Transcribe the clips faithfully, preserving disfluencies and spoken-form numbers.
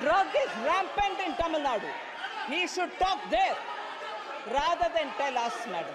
drug is rampant in Tamil Nadu. He should talk there rather than tell us, madam.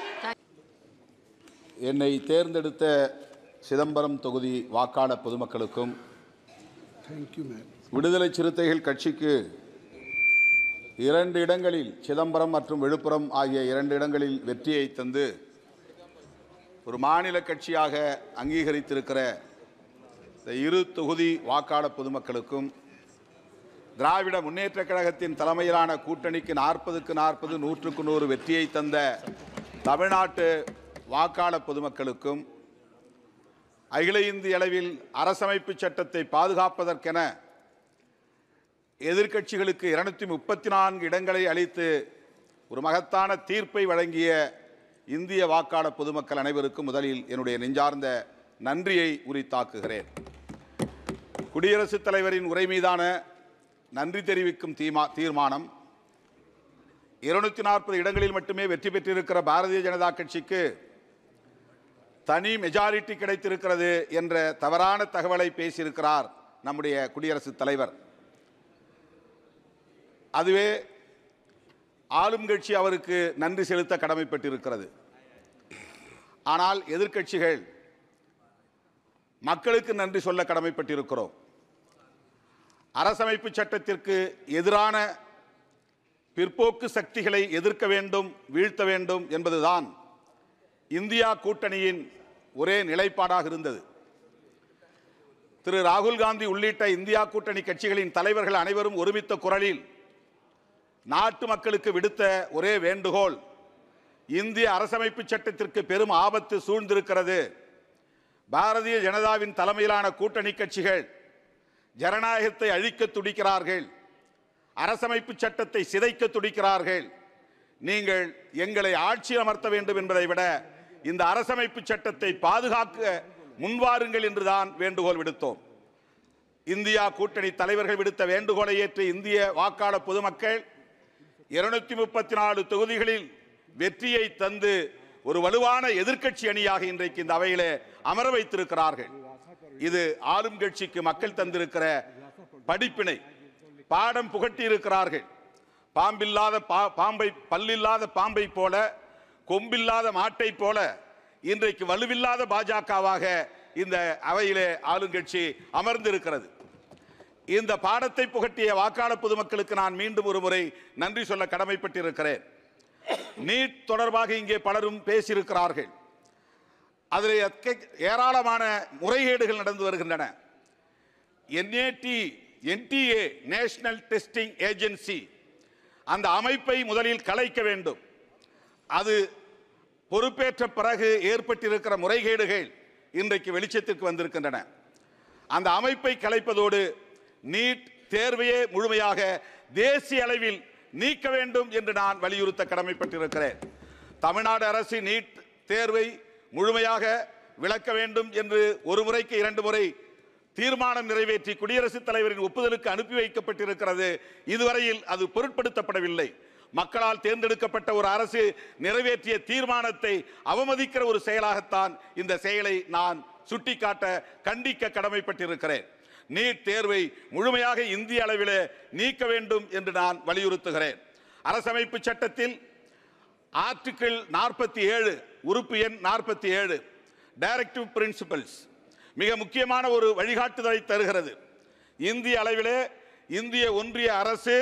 என்னை தேர்ந்தெடுத்த சிதம்பரம் தொகுதி வாக்காளர் பொதுமக்களுக்கும் விடுதலை சிறுத்தைகள் கட்சிக்கு இரண்டு இடங்களில் சிதம்பரம் மற்றும் விழுப்புரம் ஆகிய இரண்டு இடங்களில் வெற்றியை தந்து ஒரு மாநில கட்சியாக அங்கீகரித்திருக்கிற இந்த இரு தொகுதி வாக்காளர் பொதுமக்களுக்கும் திராவிட முன்னேற்றக் கழகத்தின் தலைமையிலான கூட்டணிக்கு நாற்பதுக்கு நாற்பது நூற்றுக்கு நூறு வெற்றியை தந்த தமிழ்நாட்டு வாக்காளர் பொதுமக்களுக்கும் அகில இந்திய அளவில் அரசமைப்பு சட்டத்தை பாதுகாப்பதற்கென எதிர்க்கட்சிகளுக்கு இருநூத்தி முப்பத்தி நான்கு இடங்களை அளித்து ஒரு மகத்தான தீர்ப்பை வழங்கிய இந்திய வாக்காளர் பொதுமக்கள் அனைவருக்கும் முதலில் என்னுடைய நெஞ்சார்ந்த நன்றியை உரித்தாக்குகிறேன். குடியரசுத் தலைவரின் உரை மீதான நன்றி தெரிவிக்கும் தீர்மானம் இருநூத்தி நாற்பது இடங்களில் மட்டுமே வெற்றி பெற்றிருக்கிற பாரதிய ஜனதா கட்சிக்கு தனி மெஜாரிட்டி கிடைத்திருக்கிறது என்ற தவறான தகவலை பேசியிருக்கிறார் நம்முடைய குடியரசுத் தலைவர். அதுவே ஆளும் கட்சி அவருக்கு நன்றி செலுத்த கடமைப்பட்டிருக்கிறது. ஆனால் எதிர்க்கட்சிகள் மக்களுக்கு நன்றி சொல்ல கடமைப்பட்டிருக்கிறோம். அரசமைப்பு சட்டத்திற்கு எதிரான பிற்போக்கு சக்திகளை எதிர்க்க வேண்டும், வீழ்த்த வேண்டும் என்பதுதான் இந்தியா கூட்டணியின் ஒரே நிலைப்பாடாக இருந்தது. திரு ராகுல் காந்தி உள்ளிட்ட இந்தியா கூட்டணி கட்சிகளின் தலைவர்கள் அனைவரும் ஒருமித்த குரலில் நாட்டு மக்களுக்கு விடுத்த ஒரே வேண்டுகோள், இந்திய அரசமைப்பு சட்டத்திற்கு பெரும் ஆபத்து சூழ்ந்திருக்கிறது. பாரதிய ஜனதாவின் தலைமையிலான கூட்டணி கட்சிகள் ஜனநாயகத்தை அழிக்க துடிக்கிறார்கள், அரசமைப்பு சட்டத்தை சிதைக்க துடிக்கிறார்கள். நீங்கள் எங்களை ஆட்சி அமர்த்த வேண்டும் என்பதை விட இந்த அரசமைப்பு சட்டத்தை பாதுகாக்க முன்வாருங்கள் என்றுதான் வேண்டுகோள் விடுத்தோம். இந்தியா கூட்டணி தலைவர்கள் விடுத்த வேண்டுகோளை ஏற்று இந்திய வாக்காளர் பொதுமக்கள் இருநூத்தி முப்பத்தி நாலு தொகுதிகளில் வெற்றியை தந்து ஒரு வலுவான எதிர்க்கட்சி அணியாக இன்றைக்கு இந்த அவையிலே அமர வைத்திருக்கிறார்கள். இது ஆளும் கட்சிக்கு மக்கள் தந்திருக்கிற படிப்பினை, பாடம் புகட்டி இருக்கிறார்கள். பாம்பில்லாத பாம்பை பல்லில்லாத பாம்பை போல, கொம்பில்லாத மாட்டை போல இன்றைக்கு வலுவில்லாத பாஜகவாக இந்த அவையிலே ஆளுங்கட்சி அமர்ந்திருக்கிறது. இந்த பாடத்தை புகட்டிய வாக்காளர் பொதுமக்களுக்கு நான் மீண்டும் ஒரு முறை நன்றி சொல்ல கடமைப்பட்டிருக்கிறேன். நீட் தொடர்பாக இங்கே பலரும் பேசியிருக்கிறார்கள். அதில் ஏராளமான முறைகேடுகள் நடந்து வருகின்றன. NAD NTA national testing agency அந்த அமைப்பை முதலில் கலைக்க வேண்டும். அது பொறுப்பேற்ற பிறகு ஏற்பட்டிருக்கிற முறைகேடுகள் இன்றைக்கு வெளிச்சத்திற்கு வந்திருக்கின்றன. அந்த அமைப்பை கலைப்பதோடு நீட் தேர்வையே முழுமையாக தேசிய அளவில் நீக்க வேண்டும் என்று நான் வலியுறுத்த கடமைப்பட்டிருக்கிறேன். தமிழ்நாடு அரசு நீட் தேர்வை முழுமையாக விலக்க வேண்டும் என்று ஒரு முறைக்கு இரண்டு முறை தீர்மானம் நிறைவேற்றி குடியரசுத் தலைவரின் ஒப்புதலுக்கு அனுப்பி வைக்கப்பட்டிருக்கிறது. இதுவரையில் அது பொருட்படுத்தப்படவில்லை. மக்களால் தேர்ந்தெடுக்கப்பட்ட ஒரு அரசு நிறைவேற்றிய தீர்மானத்தை அவமதிக்கிற ஒரு செயலாகத்தான் இந்த செயலை நான் சுட்டிக்காட்ட கண்டிக்க கடமைப்பட்டிருக்கிறேன். நீட் தேர்வை முழுமையாக இந்திய அளவில் நீக்க வேண்டும் என்று நான் வலியுறுத்துகிறேன். அரசமைப்பு சட்டத்தில் ஆர்டிகிள் நாற்பத்தி ஏழு உறுப்பு எண் நாற்பத்தி ஏழு டைரக்டிவ் பிரின்சிபல்ஸ் மிக முக்கியமான ஒரு வழிகாட்டுதலை தருகிறது. இந்திய அளவிலே இந்திய ஒன்றிய அரசு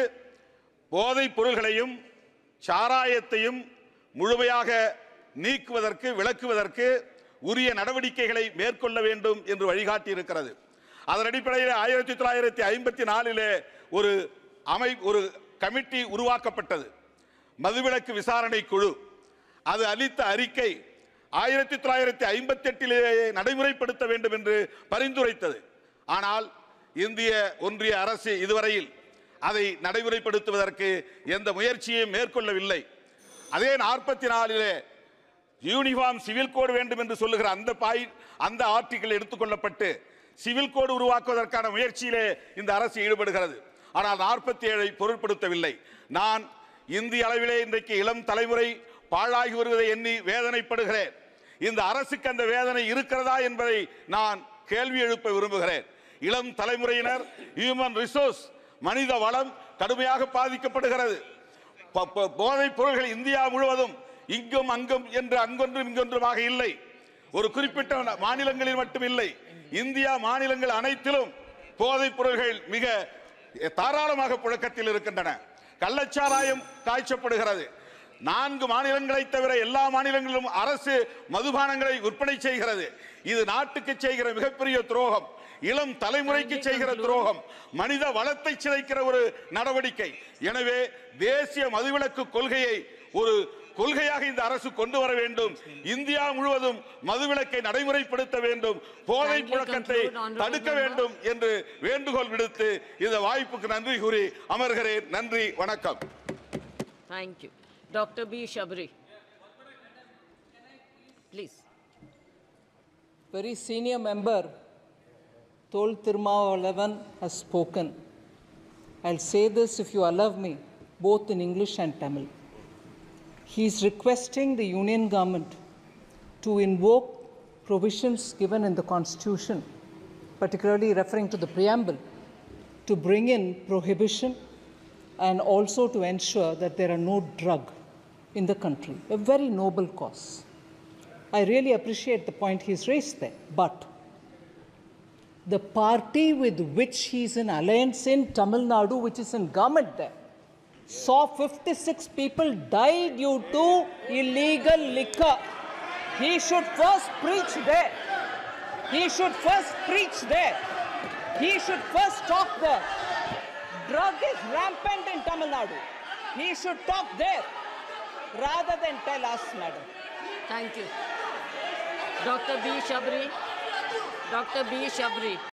போதைப் பொருள்களையும் சாராயத்தையும் முழுமையாக நீக்குவதற்கு, விலக்குவதற்கு உரிய நடவடிக்கைகளை மேற்கொள்ள வேண்டும் என்று வழிகாட்டி இருக்கிறது. அதன் அடிப்படையில் ஆயிரத்தி தொள்ளாயிரத்தி ஐம்பத்தி நாலிலே ஒரு அமை ஒரு கமிட்டி உருவாக்கப்பட்டது, மதுவிலக்கு விசாரணை குழு. அது அளித்த அறிக்கை ஆயிரத்தி தொள்ளாயிரத்தி ஐம்பத்தி எட்டிலேயே நடைமுறைப்படுத்த வேண்டும் என்று பரிந்துரைத்தது. ஆனால் இந்திய ஒன்றிய அரசு இதுவரையில் அதை நடைமுறைப்படுத்துவதற்கு எந்த முயற்சியையும் மேற்கொள்ளவில்லை. அதே நாற்பத்தி நாலிலே யூனிஃபார்ம் சிவில் கோடு வேண்டும் என்று சொல்லுகிற அந்த பாய் அந்த ஆர்டிகிள் எடுத்துக்கொள்ளப்பட்டு சிவில் கோடு உருவாக்குவதற்கான முயற்சியிலே இந்த அரசு ஈடுபடுகிறது. ஆனால் நாற்பத்தி ஏழை பொருட்படுத்தவில்லை. நான் இந்திய அளவிலே இன்றைக்கு இளம் தலைமுறை பாழாகி வருவதை எண்ணி வேதனைப்படுகிறேன். இந்த அரசுக்கு அந்த வேதனை இருக்கிறதா என்பதை நான் கேள்வி எழுப்ப விரும்புகிறேன். இளம் தலைமுறையினர் ஹியூமன் ரிசோர்ஸ் மனித வளம் கடுமையாக பாதிக்கப்படுகிறது. ப- ப- போதைப் பொருள்கள் இந்தியா முழுவதும் இங்கும் அங்கும் என்று அங்கொன்றும் இங்கொன்றுமாக இல்லை. ஒரு குறிப்பிட்ட மாநிலங்களில் மட்டும் இல்லை, இந்தியா மாநிலங்கள் அனைத்திலும் போதைப் பொருள்கள் மிக தாராளமாக புழக்கத்தில் இருக்கின்றன. கள்ளச்சாராயம் காய்ச்சப்படுகிறது. நான்கு மாநிலங்களை தவிர எல்லா மாநிலங்களிலும் அரசு மதுபானங்களை விற்பனை செய்கிறது. இது நாட்டுக்கு செய்கிற மிகப்பெரிய துரோகம், இளம் தலைமுறைக்கு செய்கிற துரோகம், மனித வளத்தை சிதைக்கிற ஒரு நடவடிக்கை. எனவே தேசிய மதுவிலக்கு கொள்கையை ஒரு கொள்கையாக இந்த அரசு கொண்டு வர வேண்டும். இந்தியா முழுவதும் மதுவிலக்கை நடைமுறைப்படுத்த வேண்டும், போதை புழக்கத்தை தடுக்க வேண்டும் என்று வேண்டுகோள் விடுத்து இந்த வாய்ப்புக்கு நன்றி கூறி அமர்கிறேன். நன்றி, வணக்கம். Thank you. Doctor B. Shabri. Please. Very senior member Tol Tirumalavan has spoken. I'll say this, if you allow me, both in English and Tamil. He is requesting the union government to invoke provisions given in the Constitution, particularly referring to the preamble, to bring in prohibition and also to ensure that there are no drug in the country. A very noble cause. I really appreciate the point he's raised there. But the party with which he's in alliance in Tamil Nadu, which is in government there, saw fifty-six people die due to illegal liquor. He should first preach there. He should first preach there. He should first talk there. Drug is rampant in Tamil Nadu. He should talk there rather than tell us, madam. Thank you. Doctor B. Shabri. Doctor B. Shabri.